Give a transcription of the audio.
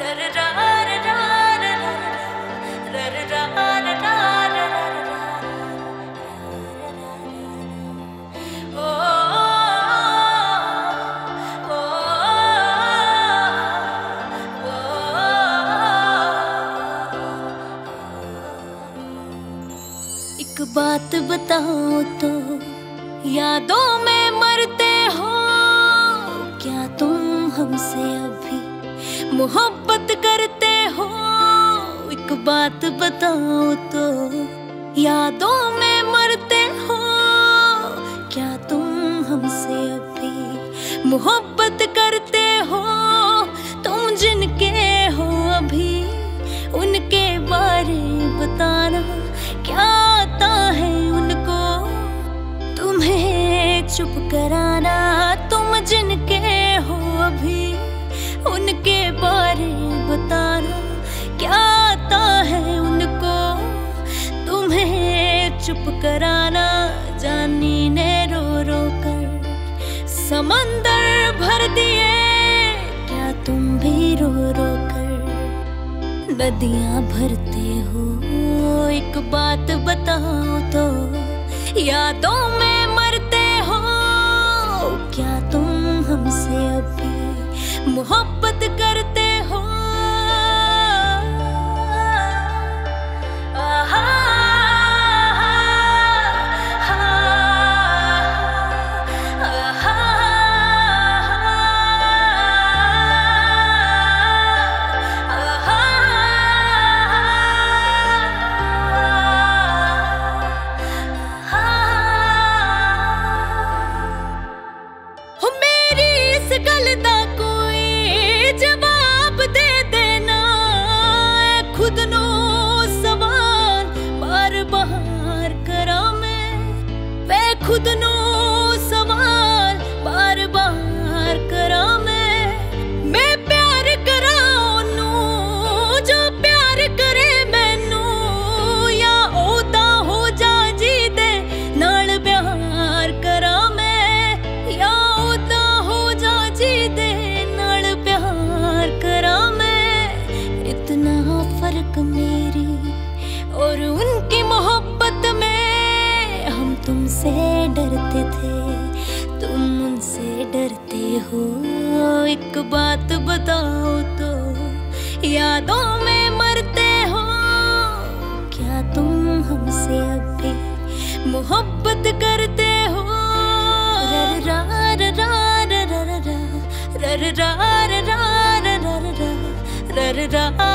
एक बात बताओ तो, यादों में मरते हो क्या तुम हमसे अभी मोहब्बत करते हो? एक बात बताओ तो, यादों में मरते हो क्या तुम हमसे अभी मोहब्बत करते हो? तुम जिनके हो अभी उनके बारे बताना, क्या आता है उनको तुम्हें चुप कराना? तुम जिनके हो अभी उनके बारे बताना, क्या आता है उनको तुम्हें चुप कराना? जानी ने रो रो कर समंदर भर दिए, क्या तुम भी रो रो कर नदियां भरते हो? एक बात बताओ तो, यादों में मरते हो क्या तुम हमसे अभी मोहब्बत करते हो? खुद नो सवाल बार बार करा मैं प्यार करा ओनू जो प्यार करे मैनू, या ओदा हो जा जी दे नाल प्यार करा मैं, या ओदा हो जा जी दे नाल प्यार करा मैं। इतना फर्क मेरी और उनकी मोहब्बत में, हम तुमसे डरते थे तुम उनसे डरते हो। एक बात बताओ तो, यादों में मरते हो क्या तुम हमसे अभी मोहब्बत करते हो? रर रार रार रर रा रर रार रार रर रा रर रा